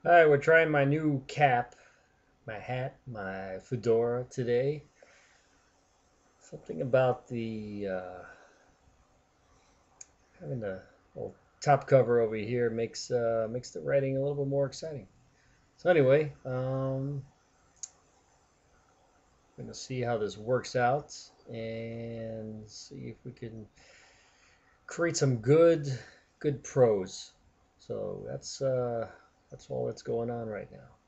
All right, we're trying my new cap, my hat, my fedora today. Something about the having the little top cover over here makes the writing a little bit more exciting. So anyway, I'm gonna see how this works out and see if we can create some good prose. So that's all that's going on right now.